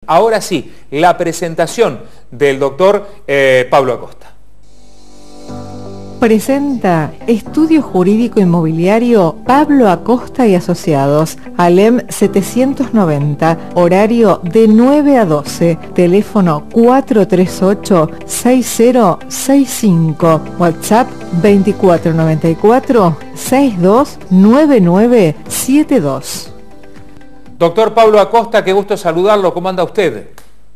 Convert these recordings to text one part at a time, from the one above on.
Ahora sí, la presentación del doctor Pablo Acosta. Presenta Estudio Jurídico Inmobiliario Pablo Acosta y Asociados, ALEM 790, horario de 9 a 12, teléfono 438-6065, WhatsApp 2494-629972. Doctor Pablo Acosta, qué gusto saludarlo, ¿cómo anda usted?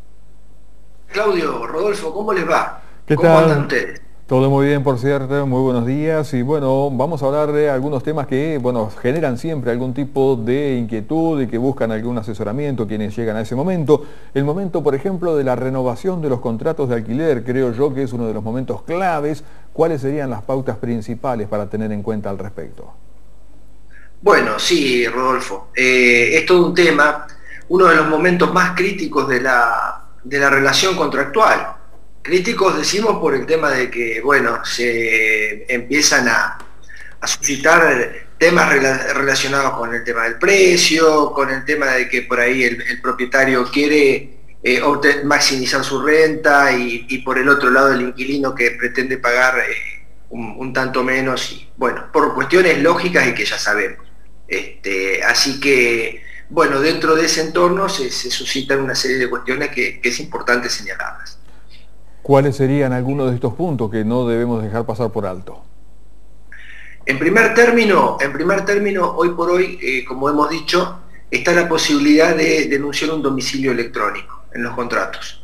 Claudio, Rodolfo, ¿cómo les va? ¿Qué ¿Cómo tal? andan ustedes? Todo muy bien, por cierto, muy buenos días. Y bueno, vamos a hablar de algunos temas que, bueno, generan siempre algún tipo de inquietud y que buscan algún asesoramiento quienes llegan a ese momento. El momento, por ejemplo, de la renovación de los contratos de alquiler, creo yo que es uno de los momentos claves. ¿Cuáles serían las pautas principales para tener en cuenta al respecto? Bueno, sí, Rodolfo. Es todo un tema, uno de los momentos más críticos de la relación contractual. Críticos decimos por el tema de que, bueno, se empiezan a suscitar temas relacionados con el tema del precio, con el tema de que por ahí el propietario quiere maximizar su renta y por el otro lado el inquilino que pretende pagar un tanto menos, y bueno, por cuestiones lógicas y que ya sabemos. Así que, bueno, dentro de ese entorno se suscitan una serie de cuestiones que es importante señalarlas. ¿Cuáles serían algunos de estos puntos que no debemos dejar pasar por alto? En primer término, hoy por hoy, como hemos dicho, está la posibilidad de denunciar un domicilio electrónico en los contratos.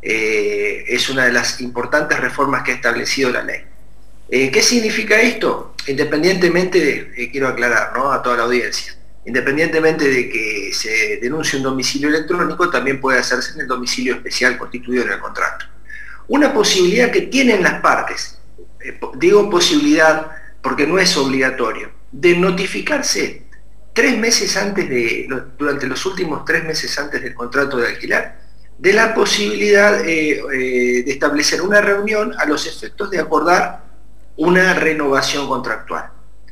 Es una de las importantes reformas que ha establecido la ley. ¿Qué significa esto? Independientemente de, quiero aclarar, ¿no?, a toda la audiencia, independientemente de que se denuncie un domicilio electrónico, también puede hacerse en el domicilio especial constituido en el contrato. Una posibilidad que tienen las partes, digo posibilidad porque no es obligatorio, de notificarse 3 meses antes durante los últimos 3 meses antes del contrato de alquiler, de la posibilidad de establecer una reunión a los efectos de acordar una renovación contractual.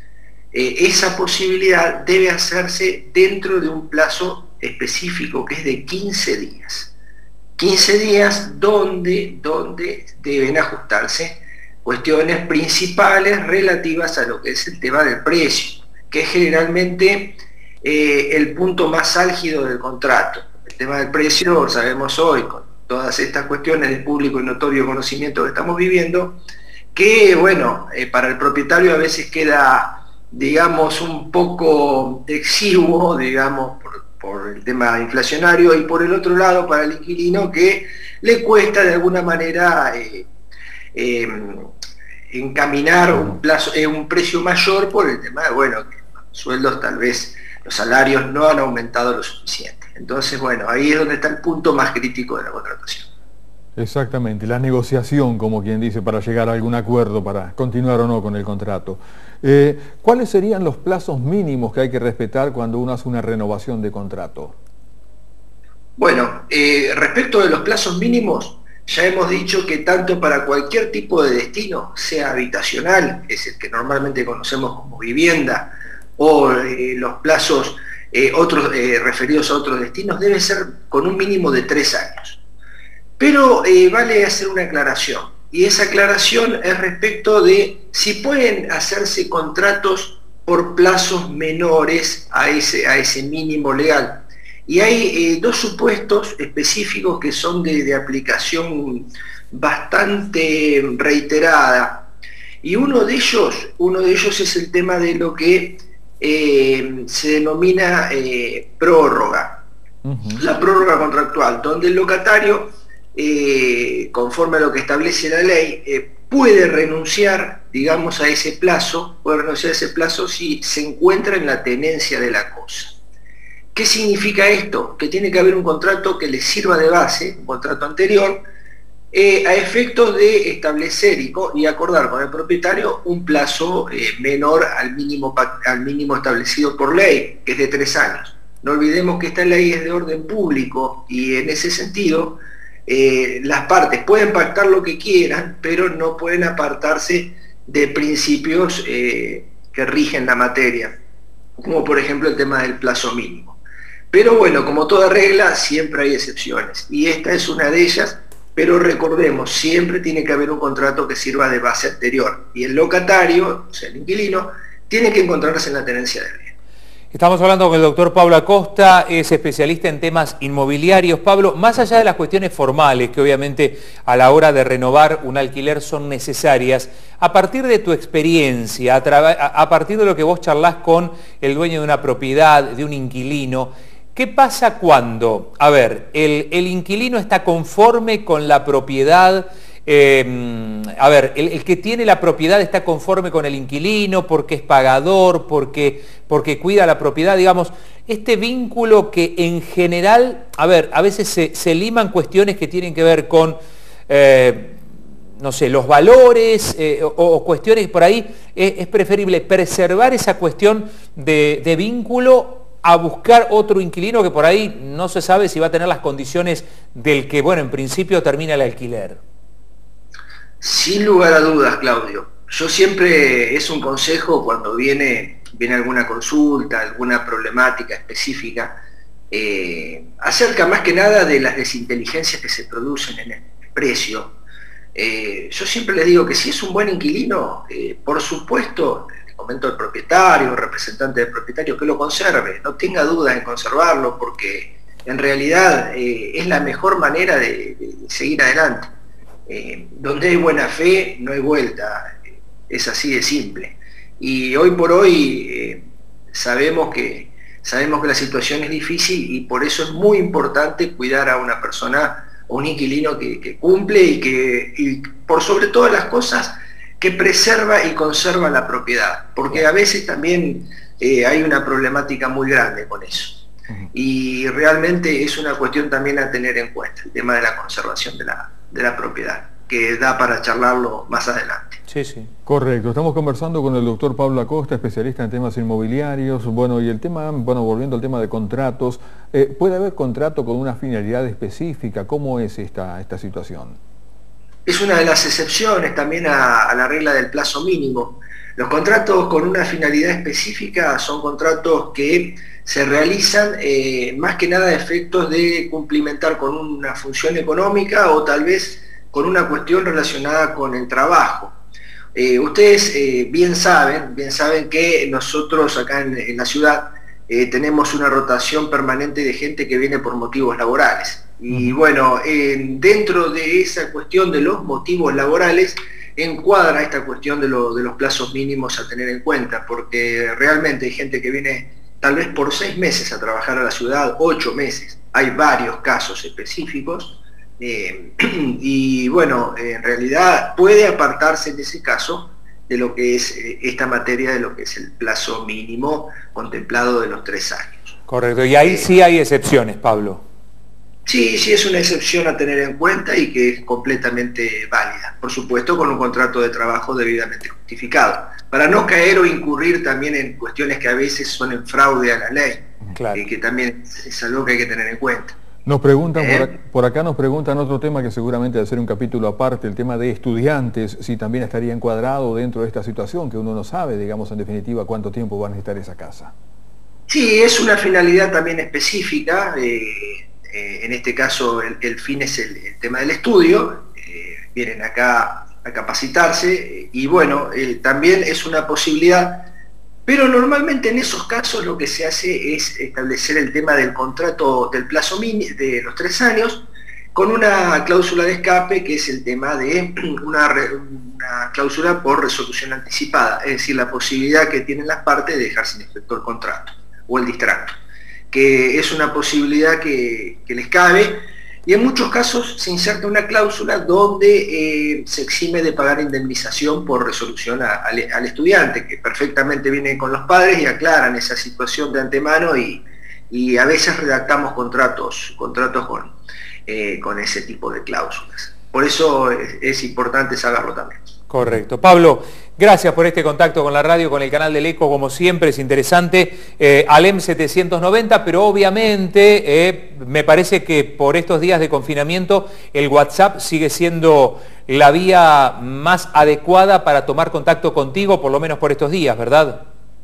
Esa posibilidad debe hacerse dentro de un plazo específico que es de 15 días. 15 días donde deben ajustarse cuestiones principales relativas a lo que es el tema del precio, que es generalmente el punto más álgido del contrato. El tema del precio, sabemos hoy, con todas estas cuestiones de público y notorio conocimiento que estamos viviendo, que, bueno, para el propietario a veces queda, digamos, un poco exiguo, digamos, por el tema inflacionario, y por el otro lado para el inquilino, que le cuesta de alguna manera encaminar un precio mayor por el tema de, bueno, que los sueldos, tal vez los salarios no han aumentado lo suficiente. Entonces, bueno, ahí es donde está el punto más crítico de la contratación. Exactamente, la negociación, como quien dice, para llegar a algún acuerdo, para continuar o no con el contrato. ¿Cuáles serían los plazos mínimos que hay que respetar cuando uno hace una renovación de contrato? Bueno, respecto de los plazos mínimos, ya hemos dicho que tanto para cualquier tipo de destino, sea habitacional, que es el que normalmente conocemos como vivienda, o los plazos referidos a otros destinos, debe ser con un mínimo de 3 años. Pero vale hacer una aclaración, y esa aclaración es respecto de si pueden hacerse contratos por plazos menores a ese mínimo legal. Y hay 2 supuestos específicos que son de aplicación bastante reiterada, y uno de ellos es el tema de lo que se denomina prórroga. La prórroga contractual, donde el locatario, conforme a lo que establece la ley, puede renunciar, digamos, a ese plazo, si se encuentra en la tenencia de la cosa. ¿Qué significa esto? Que tiene que haber un contrato que le sirva de base, un contrato anterior, a efectos de establecer y acordar con el propietario un plazo menor al mínimo establecido por ley, que es de 3 años. No olvidemos que esta ley es de orden público, y en ese sentido las partes pueden pactar lo que quieran, pero no pueden apartarse de principios que rigen la materia, como por ejemplo el tema del plazo mínimo. Pero bueno, como toda regla, siempre hay excepciones, y esta es una de ellas, pero recordemos, siempre tiene que haber un contrato que sirva de base anterior, y el locatario, o sea, el inquilino, tiene que encontrarse en la tenencia del bien. Estamos hablando con el doctor Pablo Acosta, es especialista en temas inmobiliarios. Pablo, más allá de las cuestiones formales, que obviamente a la hora de renovar un alquiler son necesarias, a partir de tu experiencia, a partir de lo que vos charlás con el dueño de una propiedad, de un inquilino, ¿qué pasa cuando, a ver, el inquilino está conforme con la propiedad? El que tiene la propiedad está conforme con el inquilino porque es pagador, porque cuida la propiedad, digamos, este vínculo que en general, a veces se liman cuestiones que tienen que ver con, no sé, los valores o cuestiones por ahí, es preferible preservar esa cuestión de vínculo a buscar otro inquilino que por ahí no se sabe si va a tener las condiciones del que, bueno, en principio termina el alquiler. Sin lugar a dudas, Claudio. Yo siempre, es un consejo cuando viene alguna consulta, alguna problemática específica, acerca más que nada de las desinteligencias que se producen en el precio. Yo siempre les digo que si es un buen inquilino, por supuesto, le comento al propietario, representante del propietario, que lo conserve, no tenga dudas en conservarlo, porque en realidad es la mejor manera de seguir adelante. Donde hay buena fe no hay vuelta, es así de simple. Y hoy por hoy sabemos que la situación es difícil, y por eso es muy importante cuidar a una persona, o un inquilino que cumple y por sobre todas las cosas, que preserva y conserva la propiedad, porque a veces también hay una problemática muy grande con eso. Y realmente es una cuestión también a tener en cuenta, el tema de la conservación de la propiedad, que da para charlarlo más adelante. Sí, sí. Correcto, estamos conversando con el doctor Pablo Acosta, especialista en temas inmobiliarios. Bueno, y el tema, volviendo al tema de contratos, ¿puede haber contrato con una finalidad específica? ¿Cómo es esta situación? Es una de las excepciones también a la regla del plazo mínimo. Los contratos con una finalidad específica son contratos que se realizan más que nada a efectos de cumplimentar con una función económica, o tal vez con una cuestión relacionada con el trabajo. Ustedes bien saben que nosotros acá en la ciudad tenemos una rotación permanente de gente que viene por motivos laborales. Y bueno, dentro de esa cuestión de los motivos laborales encuadra esta cuestión de los plazos mínimos a tener en cuenta, porque realmente hay gente que viene tal vez por 6 meses a trabajar a la ciudad, 8 meses. Hay varios casos específicos. Y bueno, en realidad puede apartarse en ese caso de lo que es esta materia, de lo que es el plazo mínimo contemplado de los 3 años. Correcto, y ahí sí hay excepciones, Pablo. Sí, es una excepción a tener en cuenta y que es completamente válida, por supuesto con un contrato de trabajo debidamente justificado, para no caer o incurrir también en cuestiones que a veces son en fraude a la ley, claro. Que también es algo que hay que tener en cuenta. Nos preguntan, por acá nos preguntan otro tema que seguramente va a ser un capítulo aparte, el tema de estudiantes, si también estaría encuadrado dentro de esta situación, que uno no sabe, digamos, en definitiva, cuánto tiempo va a necesitar esa casa. Sí, es una finalidad también específica, en este caso el fin es el tema del estudio, vienen acá a capacitarse, y bueno, también es una posibilidad. Pero normalmente en esos casos lo que se hace es establecer el tema del contrato del plazo mínimo de los 3 años con una cláusula de escape, que es el tema de una cláusula por resolución anticipada, es decir, la posibilidad que tienen las partes de dejar sin efecto el contrato o el distracto, que es una posibilidad que les cabe, y en muchos casos se inserta una cláusula donde se exime de pagar indemnización por resolución al estudiante, que perfectamente viene con los padres y aclaran esa situación de antemano, y a veces redactamos contratos con ese tipo de cláusulas. Por eso es importante saberlo también. Correcto. Pablo, gracias por este contacto con la radio, con el canal del Eco, como siempre, es interesante. ALEM 790, pero obviamente me parece que por estos días de confinamiento el WhatsApp sigue siendo la vía más adecuada para tomar contacto contigo, por lo menos por estos días, ¿verdad?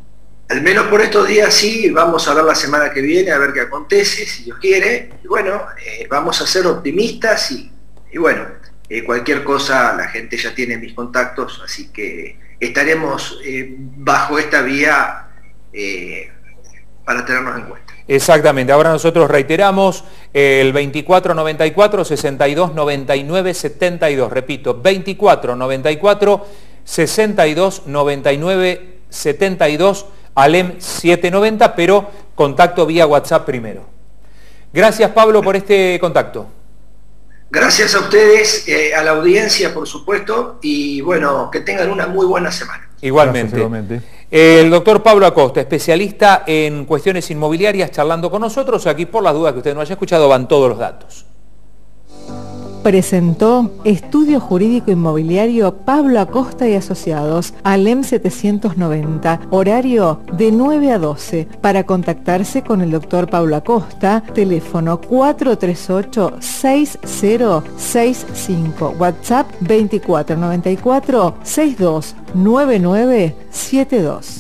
Al menos por estos días sí, vamos a ver la semana que viene, a ver qué acontece, si Dios quiere. Y bueno, vamos a ser optimistas y bueno, cualquier cosa, la gente ya tiene mis contactos, así que estaremos bajo esta vía para tenernos en cuenta. Exactamente, ahora nosotros reiteramos el 2494 62 99 72, repito, 2494 62 99 72, Alem 790, pero contacto vía WhatsApp primero. Gracias, Pablo, por este contacto. Gracias a ustedes, a la audiencia, por supuesto, y bueno, que tengan una muy buena semana. Igualmente. Gracias, igualmente. El doctor Pablo Acosta, especialista en cuestiones inmobiliarias, charlando con nosotros. Aquí, por las dudas que usted no haya escuchado, van todos los datos. Presentó Estudio Jurídico Inmobiliario Pablo Acosta y Asociados, Alem 790, horario de 9 a 12. Para contactarse con el doctor Pablo Acosta, teléfono 438-6065, WhatsApp 2494 629972.